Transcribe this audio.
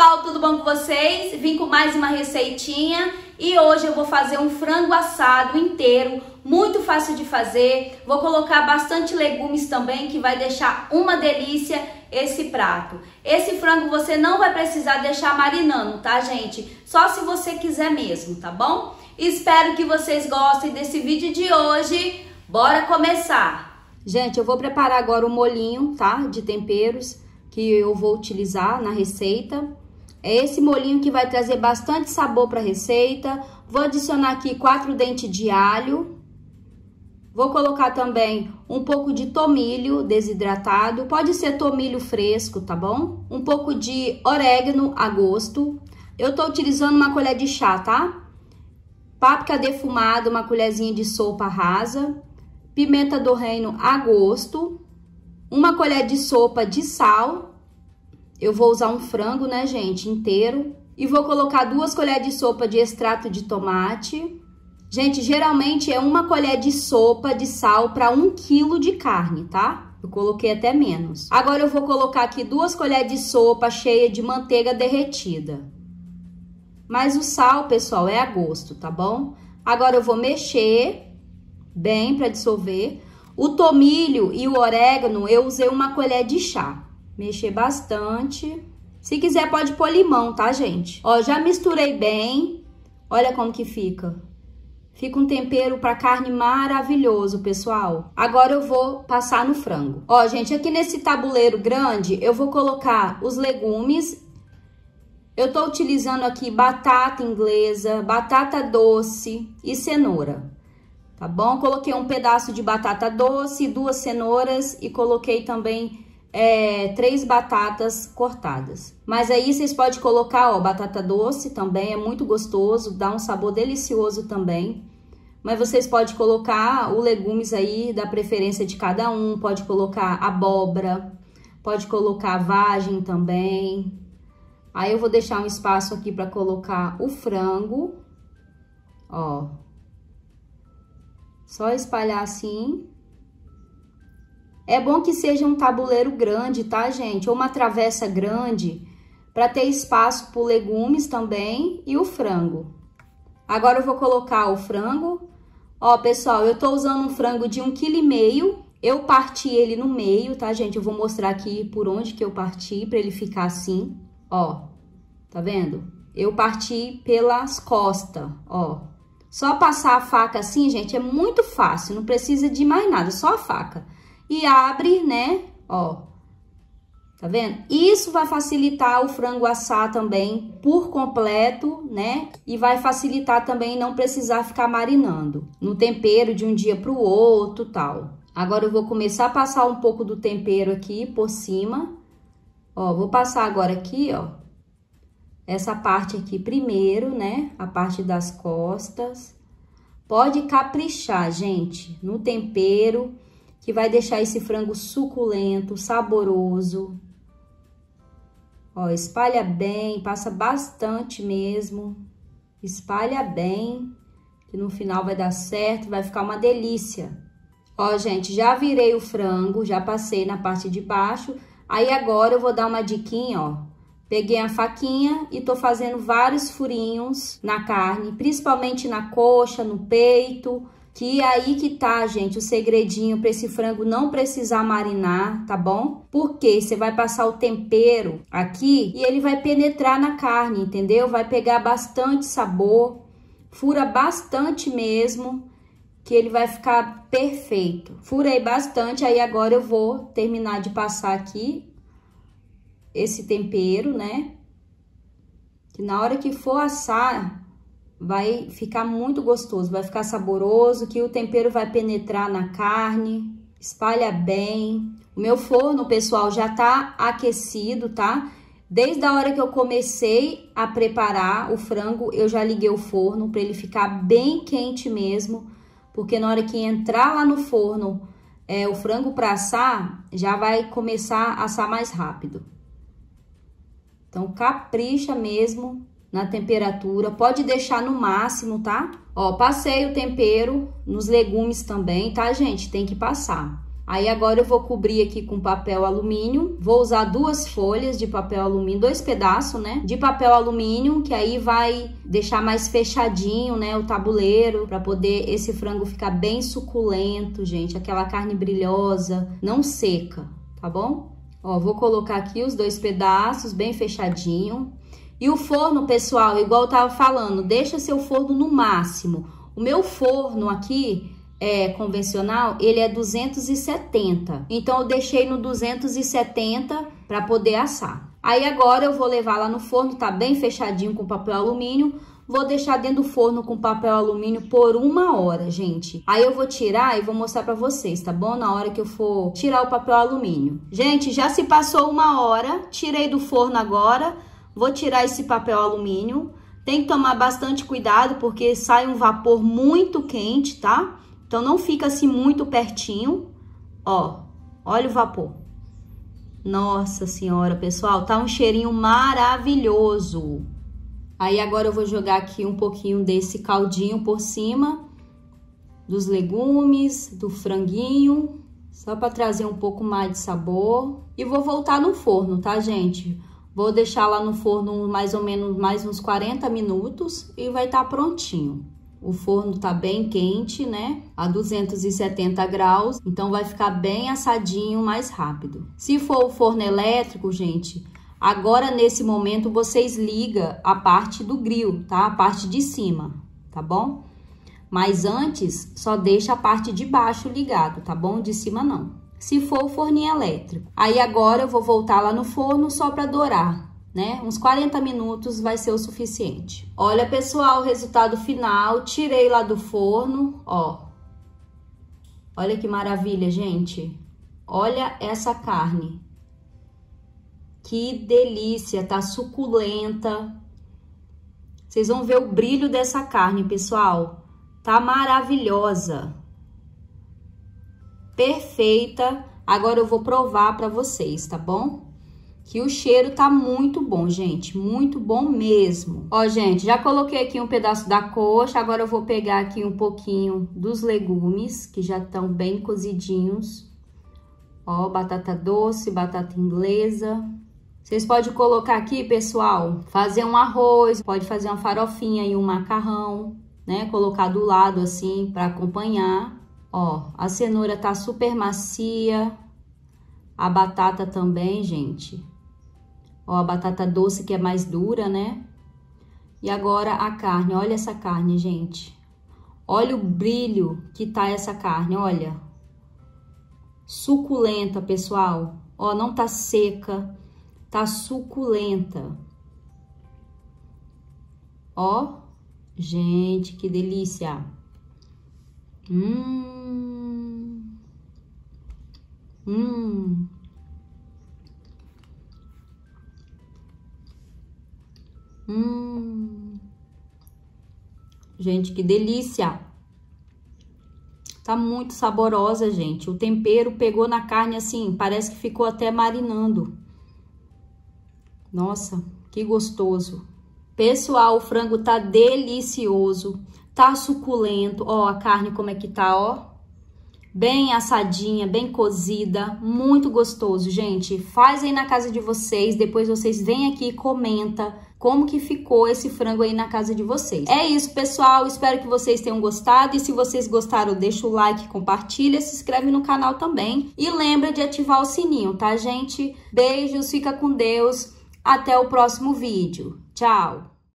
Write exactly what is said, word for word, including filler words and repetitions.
pessoal, tudo bom com vocês? Vim com mais uma receitinha e hoje eu vou fazer um frango assado inteiro, muito fácil de fazer. Vou colocar bastante legumes também, que vai deixar uma delícia esse prato. Esse frango você não vai precisar deixar marinando, tá, gente? Só se você quiser mesmo, tá bom? Espero que vocês gostem desse vídeo de hoje. Bora começar! Gente, eu vou preparar agora o molhinho, tá? De temperos que eu vou utilizar na receita. É esse molhinho que vai trazer bastante sabor para a receita. Vou adicionar aqui quatro dentes de alho. Vou colocar também um pouco de tomilho desidratado. Pode ser tomilho fresco, tá bom? Um pouco de orégano a gosto. Eu tô utilizando uma colher de chá, tá? Páprica defumada, uma colherzinha de sopa rasa. Pimenta do reino a gosto. Uma colher de sopa de sal. Eu vou usar um frango, né, gente, inteiro. E vou colocar duas colheres de sopa de extrato de tomate. Gente, geralmente é uma colher de sopa de sal para um quilo de carne, tá? Eu coloquei até menos. Agora eu vou colocar aqui duas colheres de sopa cheia de manteiga derretida. Mas o sal, pessoal, é a gosto, tá bom? Agora eu vou mexer bem para dissolver. O tomilho e o orégano eu usei uma colher de chá. Mexer bastante. Se quiser pode pôr limão, tá, gente? Ó, já misturei bem. Olha como que fica. Fica um tempero para carne maravilhoso, pessoal. Agora eu vou passar no frango. Ó, gente, aqui nesse tabuleiro grande eu vou colocar os legumes. Eu tô utilizando aqui batata inglesa, batata doce e cenoura. Tá bom? Coloquei um pedaço de batata doce, duas cenouras e coloquei também é, três batatas cortadas. Mas aí vocês podem colocar, ó, batata doce também, é muito gostoso, dá um sabor delicioso também. Mas vocês podem colocar os legumes aí da preferência de cada um, pode colocar abóbora, pode colocar vagem também. Aí eu vou deixar um espaço aqui para colocar o frango, ó. Só espalhar assim. É bom que seja um tabuleiro grande, tá, gente? Ou uma travessa grande, para ter espaço para legumes também e o frango. Agora eu vou colocar o frango. Ó, pessoal, eu tô usando um frango de um quilo e meio. Eu parti ele no meio, tá, gente? Eu vou mostrar aqui por onde que eu parti, para ele ficar assim, ó. Tá vendo? Eu parti pelas costas, ó. Só passar a faca assim, gente, é muito fácil, não precisa de mais nada, só a faca. E abre, né, ó, tá vendo? Isso vai facilitar o frango assar também por completo, né? E vai facilitar também não precisar ficar marinando no tempero de um dia pro outro, tal. Agora eu vou começar a passar um pouco do tempero aqui por cima. Ó, vou passar agora aqui, ó. Essa parte aqui primeiro, né? A parte das costas. Pode caprichar, gente, no tempero, que vai deixar esse frango suculento, saboroso. Ó, espalha bem, passa bastante mesmo. Espalha bem, que no final vai dar certo, vai ficar uma delícia. Ó, gente, já virei o frango, já passei na parte de baixo. Aí agora eu vou dar uma diquinha, ó. Peguei a faquinha e tô fazendo vários furinhos na carne, principalmente na coxa, no peito, que aí que tá, gente, o segredinho para esse frango não precisar marinar, tá bom? Porque você vai passar o tempero aqui e ele vai penetrar na carne, entendeu? Vai pegar bastante sabor, fura bastante mesmo, que ele vai ficar perfeito. Furei bastante, aí agora eu vou terminar de passar aqui esse tempero, né? Que na hora que for assar, vai ficar muito gostoso, vai ficar saboroso, que o tempero vai penetrar na carne, espalha bem. O meu forno, pessoal, já tá aquecido, tá? Desde a hora que eu comecei a preparar o frango, eu já liguei o forno para ele ficar bem quente mesmo, porque na hora que entrar lá no forno, é, o frango para assar, já vai começar a assar mais rápido. Então, capricha mesmo na temperatura, pode deixar no máximo, tá? Ó, passei o tempero nos legumes também, tá, gente? Tem que passar. Aí agora eu vou cobrir aqui com papel alumínio, vou usar duas folhas de papel alumínio, dois pedaços, né, de papel alumínio, que aí vai deixar mais fechadinho, né, o tabuleiro, para poder esse frango ficar bem suculento, gente, aquela carne brilhosa, não seca, tá bom? Ó, vou colocar aqui os dois pedaços bem fechadinho. E o forno, pessoal, igual eu tava falando, deixa seu forno no máximo. O meu forno aqui é convencional, ele é duzentos e setenta. Então eu deixei no duzentos e setenta para poder assar. Aí agora eu vou levar lá no forno, tá bem fechadinho com papel alumínio. Vou deixar dentro do forno com papel alumínio por uma hora, gente. Aí eu vou tirar e vou mostrar pra vocês, tá bom? Na hora que eu for tirar o papel alumínio. Gente, já se passou uma hora, tirei do forno agora. Vou tirar esse papel alumínio. Tem que tomar bastante cuidado porque sai um vapor muito quente, tá? Então não fica assim muito pertinho. Ó, olha o vapor. Nossa Senhora, pessoal, tá um cheirinho maravilhoso. Aí agora eu vou jogar aqui um pouquinho desse caldinho por cima dos legumes, do franguinho, só para trazer um pouco mais de sabor. E vou voltar no forno, tá, gente? Vou deixar lá no forno mais ou menos mais uns quarenta minutos e vai estar prontinho. O forno tá bem quente, né? A duzentos e setenta graus, então vai ficar bem assadinho mais rápido. Se for o forno elétrico, gente, agora, nesse momento, vocês ligam a parte do grill, tá? A parte de cima, tá bom? Mas antes, só deixa a parte de baixo ligado, tá bom? De cima, não. Se for o forninho elétrico. Aí, agora, eu vou voltar lá no forno só pra dourar, né? Uns quarenta minutos vai ser o suficiente. Olha, pessoal, o resultado final. Tirei lá do forno, ó. Olha que maravilha, gente. Olha essa carne. Que delícia, tá suculenta. Vocês vão ver o brilho dessa carne, pessoal. Tá maravilhosa. Perfeita. Agora eu vou provar pra vocês, tá bom? Que o cheiro tá muito bom, gente. Muito bom mesmo. Ó, gente, já coloquei aqui um pedaço da coxa. Agora eu vou pegar aqui um pouquinho dos legumes, que já estão bem cozidinhos. Ó, batata doce, batata inglesa. Vocês podem colocar aqui, pessoal, fazer um arroz, pode fazer uma farofinha e um macarrão, né? Colocar do lado assim para acompanhar. Ó, a cenoura tá super macia, a batata também, gente. Ó, a batata doce que é mais dura, né? E agora a carne, olha essa carne, gente. Olha o brilho que tá essa carne, olha. Suculenta, pessoal. Ó, não tá seca. Tá suculenta. Ó, gente, que delícia. Hum. Hum. Hum. Gente, que delícia. Tá muito saborosa, gente. O tempero pegou na carne assim, parece que ficou até marinando. Nossa, que gostoso. Pessoal, o frango tá delicioso, tá suculento. Ó, a carne como é que tá, ó. Bem assadinha, bem cozida, muito gostoso, gente. Faz aí na casa de vocês, depois vocês vêm aqui e comenta como que ficou esse frango aí na casa de vocês. É isso, pessoal. Espero que vocês tenham gostado. E se vocês gostaram, deixa o like, compartilha, se inscreve no canal também. E lembra de ativar o sininho, tá, gente? Beijos, fica com Deus. Até o próximo vídeo. Tchau!